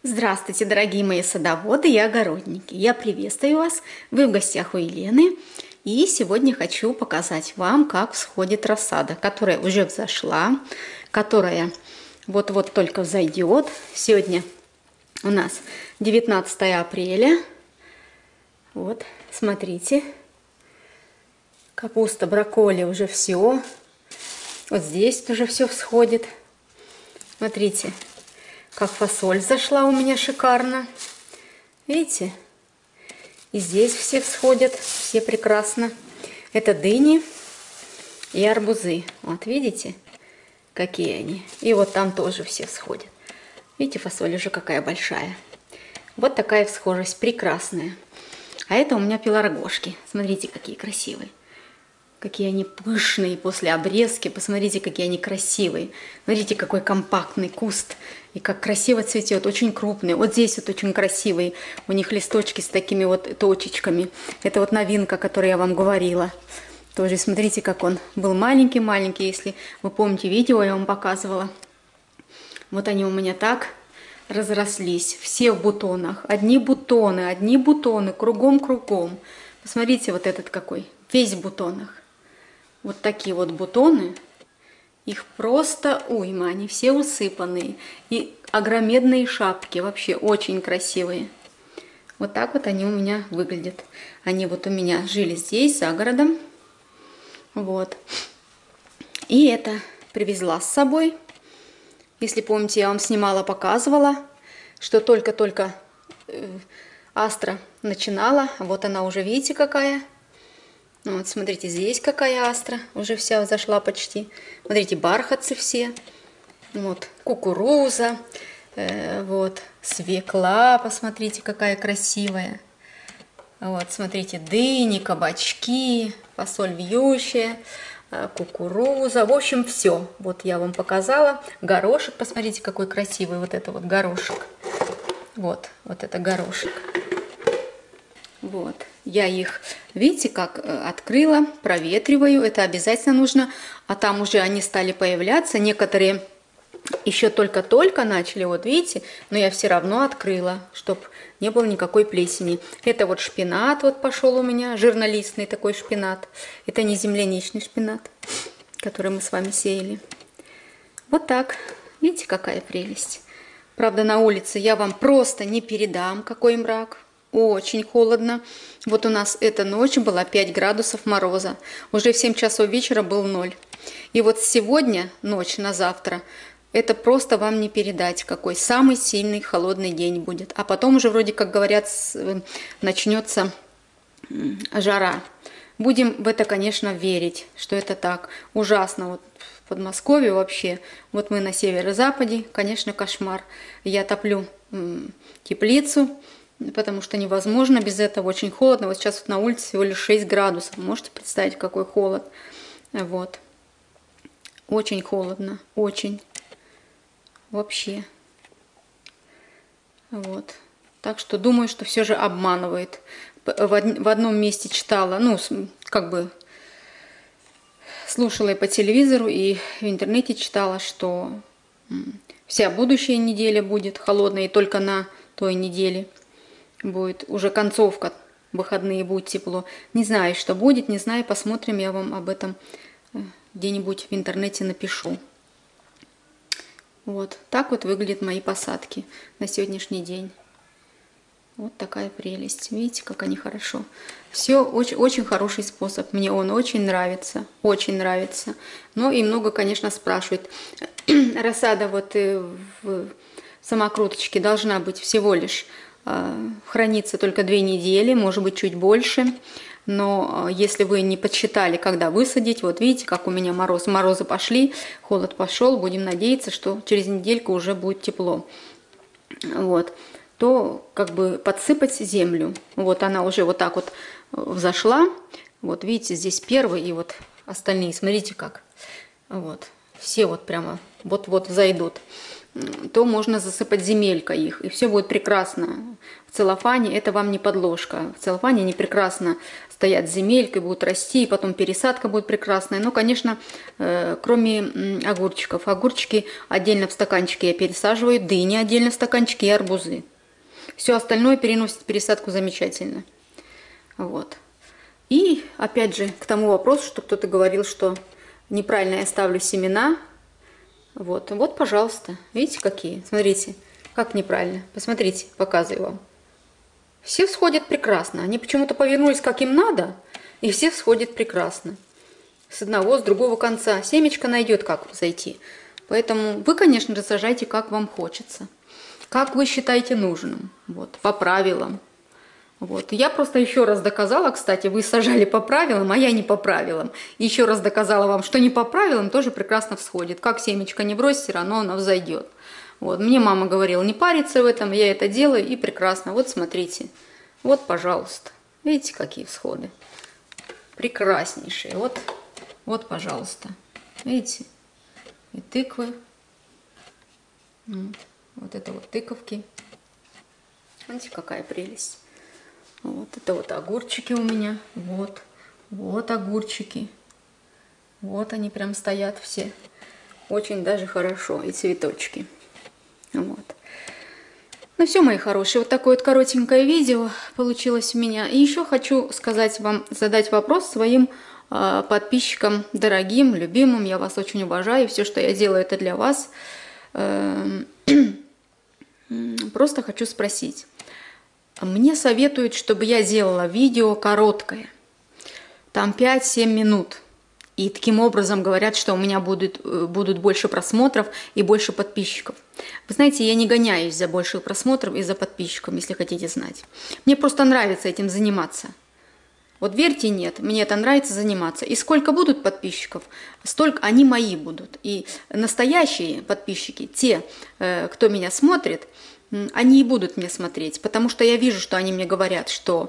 Здравствуйте, дорогие мои садоводы и огородники! Я приветствую вас! Вы в гостях у Елены. И сегодня хочу показать вам, как всходит рассада, которая уже взошла, которая вот-вот только взойдет. Сегодня у нас 19 апреля. Вот, смотрите. Капуста, брокколи уже все. Вот здесь тоже все всходит. Смотрите, как фасоль зашла у меня шикарно. Видите? И здесь все всходят, все прекрасно. Это дыни и арбузы. Вот видите, какие они. И вот там тоже все всходят. Видите, фасоль уже какая большая. Вот такая всхожесть прекрасная. А это у меня пеларгошки. Смотрите, какие красивые. Какие они пышные после обрезки. Посмотрите, какие они красивые. Смотрите, какой компактный куст. И как красиво цветет. Очень крупный. Вот здесь вот очень красивые. У них листочки с такими вот точечками. Это вот новинка, о которой я вам говорила. Тоже смотрите, как он был маленький-маленький. Если вы помните видео, я вам показывала. Вот они у меня так разрослись. Все в бутонах. Одни бутоны. Кругом-кругом. Посмотрите, вот этот какой. Весь в бутонах. Вот такие вот бутоны, их просто уйма, они все усыпанные. И огромедные шапки, вообще очень красивые. Вот так вот они у меня выглядят. Они вот у меня жили здесь, за городом. Вот. И это привезла с собой. Если помните, я вам снимала, показывала, что только-только астра начинала. Вот она уже, видите, какая. Вот, смотрите, здесь какая астра, уже вся взошла почти. Смотрите, бархатцы все. Вот, кукуруза, вот, свекла, посмотрите, какая красивая. Вот, смотрите, дыни, кабачки, фасоль вьющая, кукуруза. В общем, все. Вот я вам показала. Горошек, посмотрите, какой красивый вот это вот горошек. Вот это горошек. Вот. Я их, видите, как открыла, проветриваю. Это обязательно нужно. А там уже они стали появляться. Некоторые еще только-только начали, вот видите. Но я все равно открыла, чтобы не было никакой плесени. Это вот шпинат вот пошел у меня. Жирнолистный такой шпинат. Это не земляничный шпинат, который мы с вами сеяли. Вот так. Видите, какая прелесть. Правда, на улице я вам просто не передам, какой мрак. Очень холодно. Вот у нас эта ночь была 5 градусов мороза. Уже в 7 часов вечера был 0. И вот сегодня, ночь на завтра, это просто вам не передать, какой самый сильный холодный день будет. А потом уже вроде как говорят, начнется жара. Будем в это, конечно, верить, что это так. Ужасно. Вот в Подмосковье вообще. Вот мы на северо-западе, конечно, кошмар. Я топлю теплицу. Потому что невозможно без этого, очень холодно. Вот сейчас вот на улице всего лишь 6 градусов. Можете представить, какой холод? Вот. Очень холодно. Очень. Вообще. Вот. Так что думаю, что все же обманывает. В одном месте читала, ну, как бы слушала и по телевизору, и в интернете читала, что вся будущая неделя будет холодная, и только на той неделе будет уже концовка, выходные будет тепло. Не знаю, что будет, не знаю, посмотрим, я вам об этом где-нибудь в интернете напишу. Вот, так вот выглядят мои посадки на сегодняшний день. Вот такая прелесть. Видите, как они хорошо. Все очень, очень хороший способ. Мне он очень нравится. Очень нравится. Но и много, конечно, спрашивают. Рассада вот в самокруточке должна быть всего лишь хранится только 2 недели, может быть, чуть больше. Но если вы не подсчитали, когда высадить, вот видите, как у меня морозы пошли, холод пошел, будем надеяться, что через недельку уже будет тепло. Вот. То как бы подсыпать землю. Вот она уже вот так вот взошла. Вот видите, здесь первый и вот остальные, смотрите как. Вот. Все вот прямо вот-вот взойдут. то можно засыпать земелькой их, и все будет прекрасно. В целлофане это вам не подложка. В целлофане они прекрасно стоят с земелькой, будут расти, и потом пересадка будет прекрасная. Но, конечно, кроме огурчиков. Огурчики отдельно в стаканчики я пересаживаю, дыни отдельно в стаканчики и арбузы. Все остальное переносит пересадку замечательно. Вот. И, опять же, к тому вопросу, что кто-то говорил, что неправильно я ставлю семена. Вот, вот, пожалуйста, видите, какие? Смотрите, как неправильно. Посмотрите, показываю вам. Все всходят прекрасно. Они почему-то повернулись, как им надо, и все всходят прекрасно. С одного, с другого конца. Семечко найдет, как зайти. Поэтому вы, конечно же, сажайте, как вам хочется. Как вы считаете нужным. Вот, по правилам. Вот. Я просто еще раз доказала, кстати, вы сажали по правилам, а я не по правилам. Еще раз доказала вам, что не по правилам тоже прекрасно всходит. Как семечко не брось, все равно оно взойдет. Вот. Мне мама говорила, не париться в этом, я это делаю и прекрасно. Вот смотрите, вот, пожалуйста, видите, какие всходы. Прекраснейшие. Вот, вот, пожалуйста, видите, и тыквы. Вот это вот тыковки. Видите, какая прелесть. Вот это вот огурчики у меня. Вот. Вот огурчики. Вот они прям стоят все. Очень даже хорошо. И цветочки. Вот. Ну все, мои хорошие. Вот такое вот коротенькое видео получилось у меня. И еще хочу сказать вам, задать вопрос своим подписчикам, дорогим, любимым. Я вас очень уважаю. Все, что я делаю, это для вас. Просто хочу спросить. Мне советуют, чтобы я делала видео короткое, там 5-7 минут. И таким образом говорят, что у меня будут больше просмотров и больше подписчиков. Вы знаете, я не гоняюсь за больших просмотров и за подписчиков, если хотите знать. Мне просто нравится этим заниматься. Вот верьте, нет, мне это нравится заниматься. И сколько будут подписчиков, столько они мои будут. И настоящие подписчики, те, кто меня смотрит, они и будут меня смотреть, потому что я вижу, что они мне говорят, что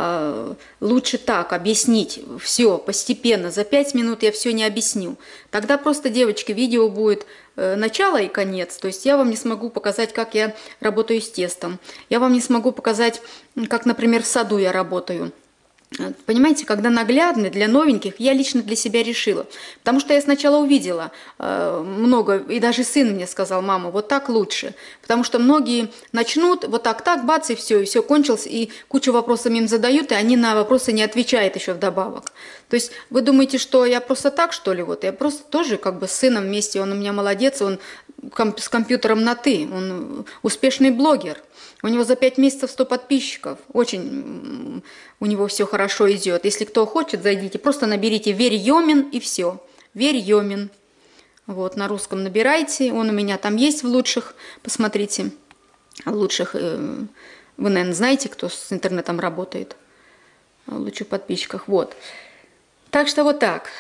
лучше так объяснить все постепенно, за 5 минут я все не объясню. Тогда просто, девочки, видео будет начало и конец, то есть я вам не смогу показать, как я работаю с тестом, я вам не смогу показать, как, например, в саду я работаю. Понимаете, когда наглядно для новеньких, я лично для себя решила. Потому что я сначала увидела много, и даже сын мне сказал, мама, вот так лучше. Потому что многие начнут вот так, бац, и все кончилось, и кучу вопросов им задают, и они на вопросы не отвечают еще вдобавок. То есть вы думаете, что я просто так, что ли? Вот я просто тоже как бы с сыном вместе, он у меня молодец, он с компьютером на «ты», он успешный блогер. У него за 5 месяцев 100 подписчиков. Очень у него все хорошо идет. Если кто хочет, зайдите, просто наберите Верьемин и все. Верьемин. Вот, на русском набирайте. Он у меня там есть в лучших. Посмотрите. В лучших. Вы, наверное, знаете, кто с интернетом работает. В лучших подписчиках. Вот. Так что вот так.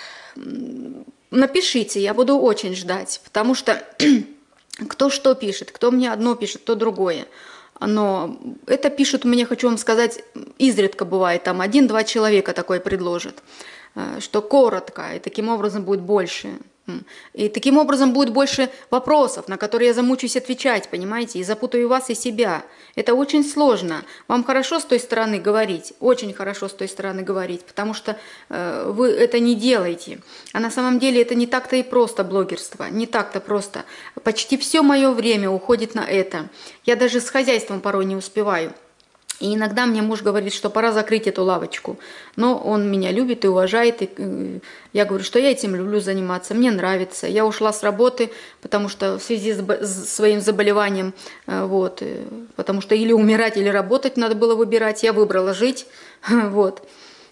Напишите, я буду очень ждать. Потому что кто что пишет, кто мне одно пишет, кто другое. Но это пишут мне, хочу вам сказать, изредка бывает, там 1-2 человека такое предложат, что коротко, и таким образом будет больше. И таким образом будет больше вопросов, на которые я замучусь отвечать, понимаете, и запутаю вас и себя. Это очень сложно. Вам хорошо с той стороны говорить, очень хорошо с той стороны говорить, потому что вы это не делаете. А на самом деле это не так-то и просто блогерство, не так-то просто. Почти все мое время уходит на это. Я даже с хозяйством порой не успеваю. И иногда мне муж говорит, что пора закрыть эту лавочку. Но он меня любит и уважает. И я говорю, что я этим люблю заниматься, мне нравится. Я ушла с работы, потому что в связи с своим заболеванием, вот, потому что или умирать, или работать надо было выбирать. Я выбрала жить, вот.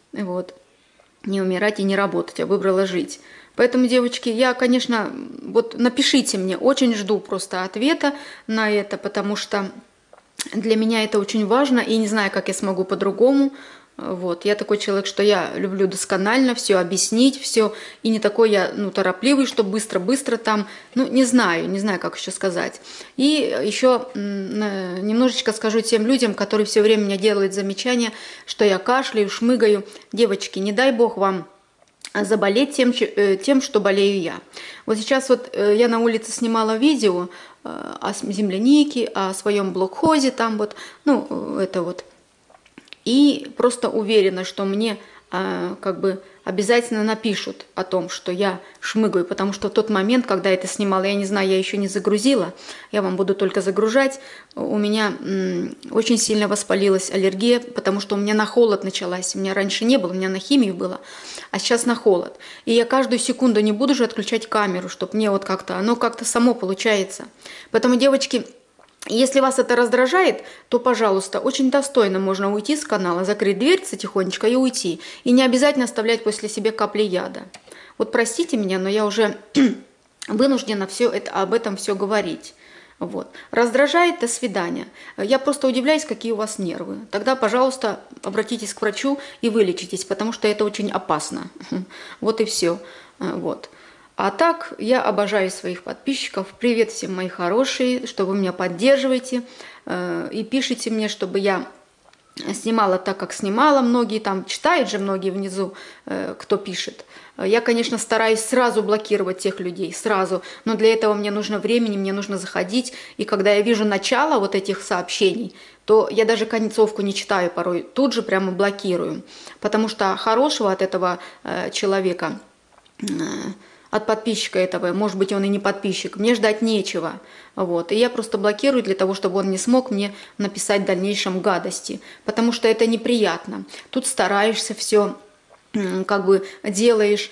Не умирать и не работать, а выбрала жить. Поэтому, девочки, я, конечно, вот напишите мне, очень жду просто ответа на это, потому что для меня это очень важно, и не знаю, как я смогу по-другому. Вот. Я такой человек, что я люблю досконально все объяснить, все, и не такой я, торопливый, что быстро-быстро там, не знаю, как еще сказать. И еще немножечко скажу тем людям, которые все время мне делают замечания, что я кашляю, шмыгаю. Девочки, не дай бог вам заболеть тем, что болею я. Вот сейчас вот я на улице снимала видео о землянике, о своем блокхозе там вот, ну, это вот. И просто уверена, что мне как бы обязательно напишут о том, что я шмыгаю, потому что в тот момент, когда я это снимала, я не знаю, я еще не загрузила, я вам буду только загружать, у меня очень сильно воспалилась аллергия, потому что у меня на холод началась, у меня раньше не было, у меня на химию было, а сейчас на холод. И я каждую секунду не буду же отключать камеру, чтобы мне вот как-то, оно как-то само получается. Поэтому, девочки, если вас это раздражает, то, пожалуйста, очень достойно можно уйти с канала, закрыть дверь тихонечко и уйти. И не обязательно оставлять после себя капли яда. Вот простите меня, но я уже вынуждена об этом все говорить. Вот. Раздражает, до свидания. Я просто удивляюсь, какие у вас нервы. Тогда, пожалуйста, обратитесь к врачу и вылечитесь, потому что это очень опасно. Вот и все. Вот. А так, я обожаю своих подписчиков. Привет всем, мои хорошие, что вы меня поддерживаете и пишите мне, чтобы я снимала так, как снимала. Многие там читают же, многие внизу, кто пишет. Я, конечно, стараюсь сразу блокировать тех людей, сразу. Но для этого мне нужно времени, мне нужно заходить. И когда я вижу начало вот этих сообщений, то я даже концовку не читаю порой. Тут же прямо блокирую. Потому что хорошего от этого человека... От подписчика этого, может быть, он и не подписчик, мне ждать нечего. Вот. И я просто блокирую для того, чтобы он не смог мне написать в дальнейшем гадости, потому что это неприятно. Тут стараешься все, как бы делаешь,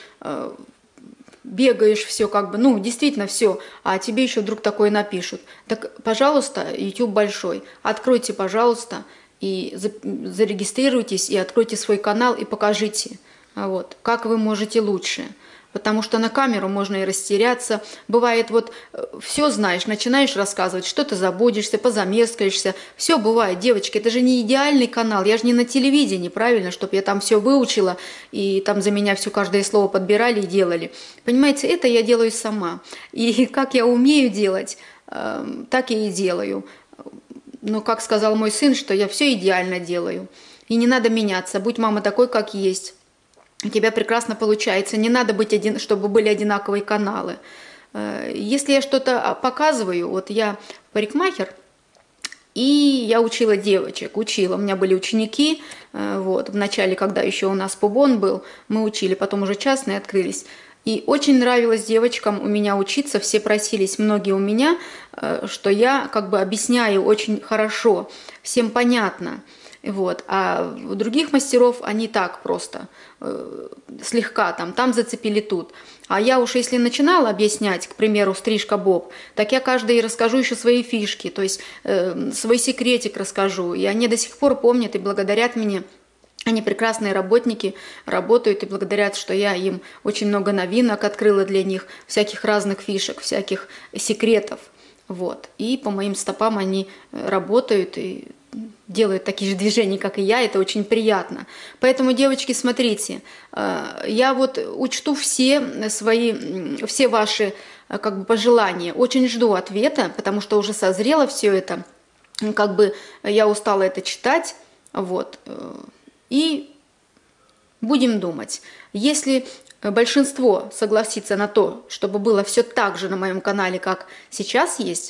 бегаешь все, как бы, ну, действительно все, а тебе еще вдруг такое напишут. Так, пожалуйста, YouTube большой, откройте, пожалуйста, и зарегистрируйтесь, и откройте свой канал, и покажите, вот, как вы можете лучше. Потому что на камеру можно и растеряться. Бывает, вот все знаешь, начинаешь рассказывать, что-то забудешься, позамескаешься. Все бывает, девочки, это же не идеальный канал. Я же не на телевидении, правильно, чтобы я там все выучила, и там за меня все каждое слово подбирали и делали. Понимаете, это я делаю сама. И как я умею делать, так я и делаю. Но как сказал мой сын, что я все идеально делаю. И не надо меняться, будь мама такой, как есть. У тебя прекрасно получается. Не надо быть чтобы были одинаковые каналы. Если я что-то показываю, вот я парикмахер, и я учила девочек, учила. У меня были ученики, вот, в начале, когда еще у нас Пубон был, мы учили, потом уже частные открылись. И очень нравилось девочкам у меня учиться, все просились, многие у меня, что я как бы объясняю очень хорошо, всем понятно. Вот. А у других мастеров они так просто, слегка там зацепили тут. А я уж если начинала объяснять, к примеру, стрижка боб, так я каждой расскажу еще свои фишки, то есть свой секретик расскажу. И они до сих пор помнят и благодарят меня. Они прекрасные работники, работают и благодарят, что я им очень много новинок открыла для них, всяких разных фишек, всяких секретов. Вот. И по моим стопам они работают и делают такие же движения, как и я, это очень приятно. Поэтому, девочки, смотрите, я вот учту все ваши как бы пожелания. Очень жду ответа, потому что уже созрело все это, как бы я устала это читать, вот. И будем думать. Если большинство согласится на то, чтобы было все так же на моем канале, как сейчас есть,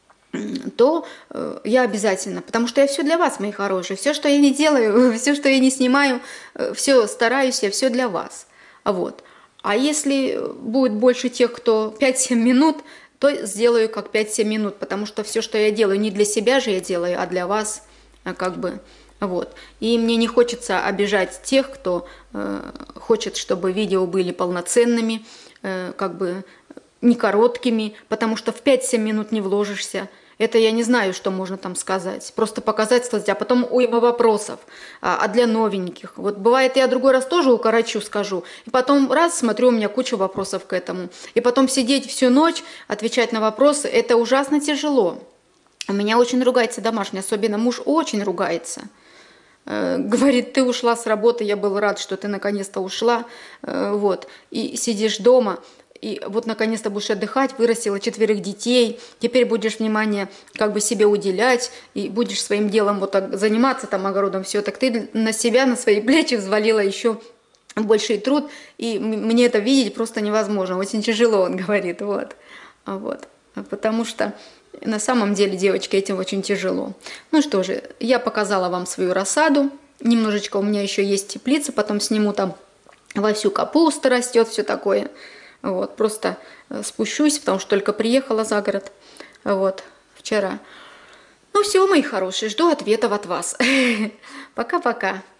то я обязательно, потому что я все для вас, мои хорошие, все, что я не делаю, все, что я не снимаю, все стараюсь, я все для вас. Вот. А если будет больше тех, кто 5-7 минут, то сделаю как 5-7 минут, потому что все, что я делаю, не для себя же я делаю, а для вас, как бы, вот. И мне не хочется обижать тех, кто хочет, чтобы видео были полноценными, как бы не короткими, потому что в 5-7 минут не вложишься. Это я не знаю, что можно там сказать. Просто показать, сказать, а потом уйма вопросов. А для новеньких. Вот бывает, я другой раз тоже укорочу, скажу. И потом раз, смотрю, у меня куча вопросов к этому. И потом сидеть всю ночь, отвечать на вопросы, это ужасно тяжело. У меня очень ругается домашний, особенно муж очень ругается. Говорит, ты ушла с работы, я был рад, что ты наконец-то ушла. Вот. И сидишь дома. И вот наконец-то будешь отдыхать, вырастила 4 детей, теперь будешь внимание как бы себе уделять, и будешь своим делом вот так заниматься там огородом, все, так ты на себя, на свои плечи взвалила еще больший труд, и мне это видеть просто невозможно, очень тяжело, он говорит, вот. Потому что на самом деле, девочки, этим очень тяжело. Ну что же, я показала вам свою рассаду, немножечко у меня еще есть теплица, потом сниму, там вовсю капуста растет, все такое. Вот, просто спущусь, потому что только приехала за город, вот, вчера. Ну все, мои хорошие, жду ответов от вас. Пока-пока.